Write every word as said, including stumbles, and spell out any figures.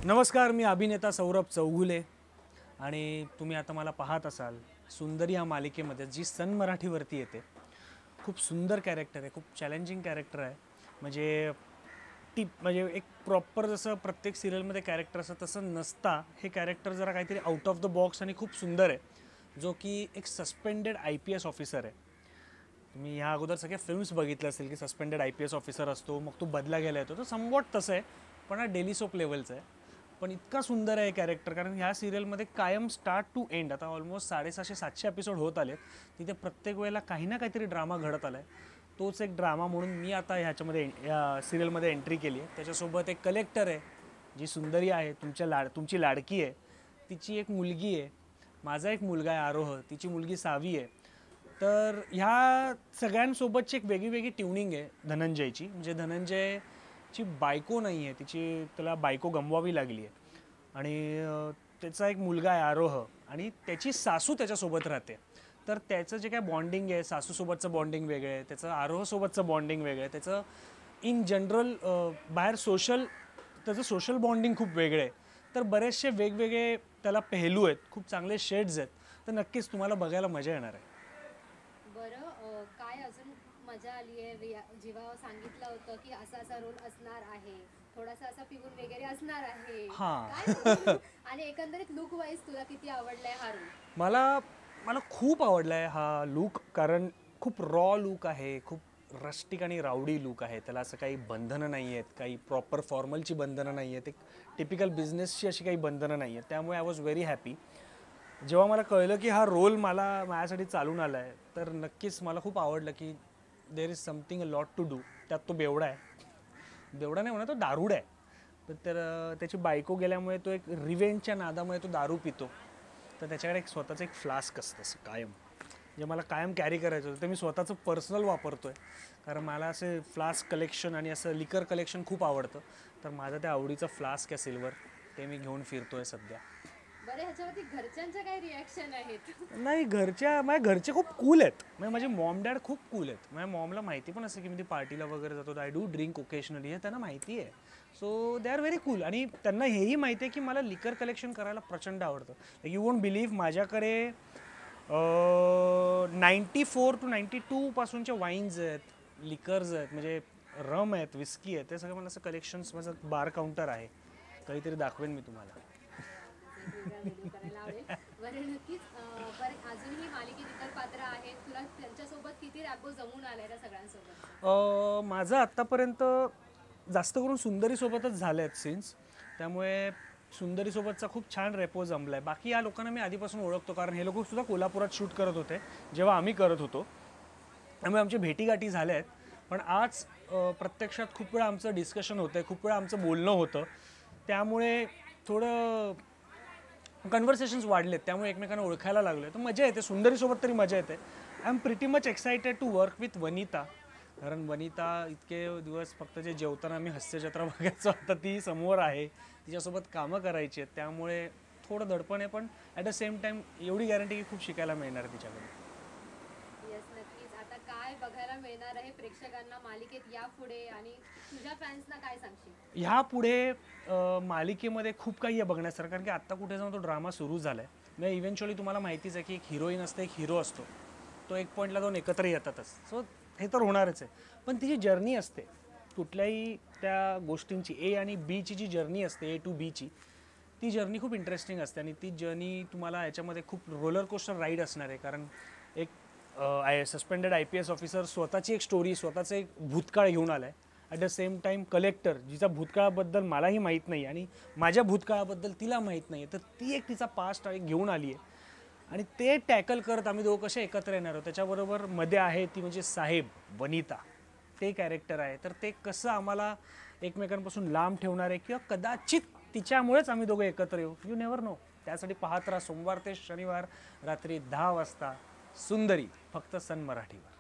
नमस्कार, मी अभिनेता सौरभ चौगुले आणि तुम्ही आता मला पाहत असाल सुंदरी या मालिकेमध्ये जी सन मराठीवरती येते. खूप सुंदर कॅरेक्टर आहे, खूप चॅलेंजिंग कॅरेक्टर आहे. म्हणजे टिप म्हणजे एक प्रॉपर जसं प्रत्येक सिरियलमध्ये कॅरेक्टर असतं तसं नसता हे कॅरेक्टर जरा काहीतरी आउट ऑफ द बॉक्स आणि खूप सुंदर आहे, जो की एक suspended I P S officer आहे. तुम्ही ह्या अगोदर सगळे फिल्म्स बघितले असेल की suspended I P S officer असतो, मग तो बदला घ्यायला येतो. तर समवॉट तसं आहे, पण हा डेली सोप लेवलचं आहे. पण इतका सुंदर आहे कॅरेक्टर, कारण ह्या सिरियलमध्ये कायम स्टार्ट टू एंड आता ऑलमोस्ट साडेसहाशे सातशे एपिसोड होत आले. तिथे प्रत्येक वेळेला काही ना काहीतरी ड्रामा घडत आला आहे. तोच एक ड्रामा म्हणून मी आता ह्याच्यामध्ये या सिरियलमध्ये एंट्री केली आहे. त्याच्यासोबत एक कलेक्टर आहे जी सुंदरी आहे, तुमच्या लाड तुमची लाडकी आहे. तिची एक मुलगी आहे, माझा एक मुलगा आहे आरोह, तिची मुलगी सावी आहे. तर ह्या सगळ्यांसोबतची एक वेगळी वेगळी ट्युनिंग आहे धनंजयची. म्हणजे धनंजयची बायको नाही आहे, तिची त्याला बायको गमवावी लागली आहे आणि त्याचा एक मुलगा आहे आरोह आणि त्याची सासू त्याच्यासोबत राहते. तर त्याचं जे काय बॉन्डिंग आहे, सासूसोबतचं बॉन्डिंग वेगळं आहे, त्याचं आरोहसोबतचं बॉन्डिंग वेगळं आहे, त्याचं इन जनरल बाहेर सोशल त्याचं सोशल बॉन्डिंग खूप वेगळं आहे. तर बरेचसे वेगवेगळे त्याला पेहलू आहेत, खूप चांगले शेड्स आहेत. तर नक्कीच तुम्हाला बघायला मजा येणार आहे. बरं, काय अजून मजा आली आहे जेव्हा सांगितलं होतं की असा असा रोल असणार आहे, थोडासा असा पिऊन वगैरे असणार आहे. हां. आणि एकंदरीत लुक वाईज तुला किती आवडलाय हा रोल? मला मला खूप आवडलाय हा लुक, कारण खूप रॉ लुक आहे, खूप रस्टिक आणि रावडी लुक आहे. त्याला असं काही बंधनं नाही आहेत, काही प्रॉपर फॉर्मलची बंधनं नाही आहेत, एक टिपिकल बिझनेसची अशी काही बंधनं नाही आहेत. त्यामुळे आय वॉज व्हेरी हॅपी. जेव्हा मला कळलं की हा रोल मला माझ्यासाठी चालून आला आहे, तर नक्कीच मला खूप आवडलं की there is something a lot to do. त्यात तो बेवडा आहे, बेवडा नाही म्हणा, तो दारूड आहे. तर त्याची बायको गेल्यामुळे तो एक रिवेंजच्या नादामुळे तो दारू पितो. तर त्याच्याकडे एक स्वतःचं एक फ्लास्क असतं असं कायम, जे मला कायम कॅरी करायचं होतं. ते मी स्वतःचं पर्सनल वापरतो आहे, कारण मला असे फ्लास्क कलेक्शन आणि असं लिकर कलेक्शन खूप आवडतं. तर माझं त्या आवडीचं फ्लास्क आहे सिल्वर, ते मी घेऊन फिरतो आहे सध्या. बरं, ह्याच्यावरती घरच्यांच्या काय रिॲक्शन आहेत? नाही, घरच्या माझ्या घरचे खूप कूल आहेत. म्हणजे माझे मॉम डॅड खूप कूल आहेत. माझ्या मॉमला माहिती पण असं की मी पार्टीला वगैरे जातो, आय डू ड्रिंक ओकेशनली, हे त्यांना माहिती आहे. So they are very cool. आणि त्यांना हेही माहिती आहे की मला लिकर कलेक्शन करायला प्रचंड आवडतं. यू वोंट बिलीव्ह, माझ्याकडे ninety four to ninety two पासूनचे वाईन्स आहेत, लिकर्स आहेत, म्हणजे रम आहेत, विस्की आहेत. ते सगळं मला असं कलेक्शन्स, माझं बार काउंटर आहे, कधीतरी दाखवेन मी तुम्हाला. बरं, नक्कीच. बरं, अजूनही मालिकेत इतर पात्र आहेत, तुला त्यांच्यासोबत किती रॅपो जमून आलाय त्या सगळ्यांसोबत? माझं आत्तापर्यंत जास्त करून सुंदरीसोबतच झालं आहेत सीन्स, त्यामुळे सुंदरीसोबतचा खूप छान रेपो जमला आहे. बाकी या लोकांना मी आधीपासून ओळखतो, कारण हे लोक सुद्धा कोल्हापुरात शूट करत होते जेव्हा आम्ही करत होतो. त्यामुळे आमची भेटीगाठी झाल्या आहेत. पण आज प्रत्यक्षात खूप वेळा आमचं डिस्कशन होतं आहे, खूप वेळा आमचं बोलणं होतं, त्यामुळे थोडं कन्व्हर्सेशन्स वाढलेत, त्यामुळे एकमेकांना ओळखायला लागलो आहे. तर मजा येते, सुंदरीसोबत तरी मजा येते. I am pretty much excited to work with Vanita, कारण वनिता इतके दिवस फक्त जे जेवताना आम्ही हास्यजत्रा बघायचो, आता ती समोर आहे, तिच्यासोबत कामं करायची आहेत. त्यामुळे थोडं दडपण आहे, पण ॲट द सेम टाईम एवढी गॅरंटी की खूप शिकायला मिळणार आहे तिच्याकडे. येस, नक्कीच. आता काय बघायला मिळणार आहे प्रेक्षकांना मालिकेत यापुढे, आणि तुझ्या फॅन्सना काय सांगशील? ह्या पुढे मालिकेमध्ये खूप काही आहे बघण्यासारखं, कारण की आत्ता कुठे जाऊन तो ड्रामा सुरू झाला आहे. म्हणजे इव्हेंच्युअली तुम्हाला माहितीच आहे की एक हिरोईन असते, एक हिरो असतो, तो एक पॉईंटला जाऊन एकत्र येतातच. सो हे तर होणारच आहे, पण तिची जर्नी असते कुठल्याही त्या गोष्टींची, ए आणि बीची जी जर्नी असते, ए टू बीची, ती जर्नी खूप इंटरेस्टिंग असते. आणि ती जर्नी तुम्हाला याच्यामध्ये खूप रोलर कोस्टर राईड असणार आहे, कारण एक I suspended I P S officer स्वतःची एक स्टोरी, स्वतःचं एक भूतकाळ घेऊन आला आहे. At the same time collector, जिचा भूतकाळाबद्दल मलाही माहीत नाही आणि माझ्या भूतकाळाबद्दल तिला माहीत नाही आहे, तर ती एक तिचा पास्ट घेऊन आली आहे. आणि ते टॅकल करत आम्ही दोघं कसे एकत्र येणार आहोत. त्याच्याबरोबर मध्ये आहे ती म्हणजे साहेब वनिता, ते कॅरेक्टर आहे. तर ते कसं आम्हाला एकमेकांपासून लांब ठेवणार आहे, किंवा कदाचित तिच्यामुळेच आम्ही दोघं एकत्र येऊ, यू नेवर नो. त्यासाठी पाहत राहा सोमवार ते शनिवार रात्री दहा वाजता सुंदरी, फक्त सन मराठीवर.